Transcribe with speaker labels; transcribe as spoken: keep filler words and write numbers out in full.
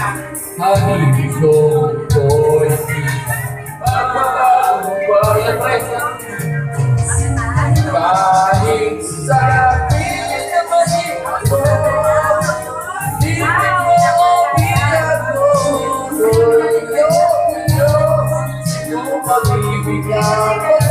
Speaker 1: Halilo ko'y pagpapagubay kahit sa pilit na masito di mo pinagduloy yo yo kung pag-ibig ako